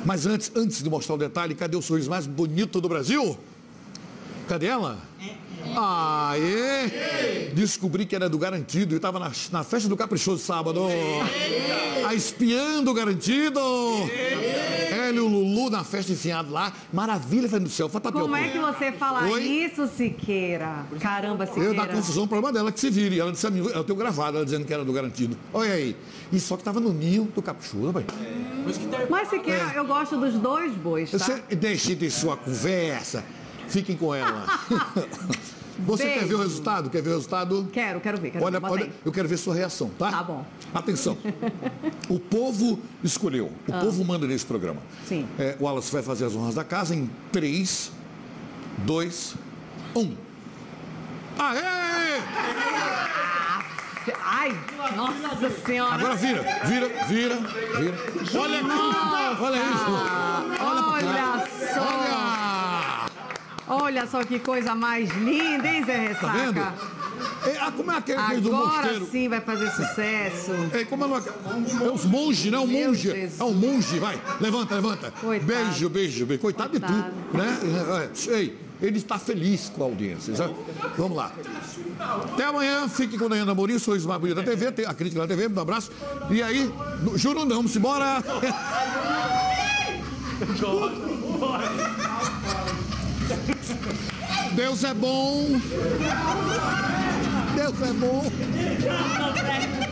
Mas antes de mostrar o detalhe, cadê o sorriso mais bonito do Brasil? Cadê ela? Aê! Descobri que era do Garantido. Eu estava na festa do Caprichoso sábado. A espiã do Garantido. Ela e o Lulu na festa enfiado lá. Maravilha, Fernando do céu. Como é que você fala isso, Siqueira? Caramba, Siqueira. Eu, da confusão, o problema dela, que se vire. Ela disse a mim, eu tenho gravado ela dizendo que era do Garantido. Olha aí. E só que estava no ninho do Caprichoso, pai. Mas, Siqueira, eu gosto dos dois bois, tá? Você deixe de sua conversa. Fiquem com ela. Você quer ver o resultado? Quer ver o resultado? Quero ver. Olha, eu quero ver sua reação, tá? Tá bom. Atenção. O povo escolheu. O povo manda nesse programa. Sim. O Wallace vai fazer as honras da casa em 3, 2, 1. Aê! Ai, nossa senhora. Agora vira. Olha aqui. Olha isso. Olha só. Olha só que coisa mais linda, hein, Zé Ressaca? Tá vendo? Como é aquele do mosteiro? Agora sim vai fazer sucesso. Como é os monges, né? O monge. É um monge, vai. Levanta. Coitado. Beijo. Coitado de tu, né? Ei, ele está feliz com a audiência. Sabe? Vamos lá. Até amanhã. Fique com o Daiane Amorim, Sorriso Mais Bonito da TV. Tem a crítica da TV, um abraço. E aí, juro não, vamos embora. Deus é bom. Deus é bom.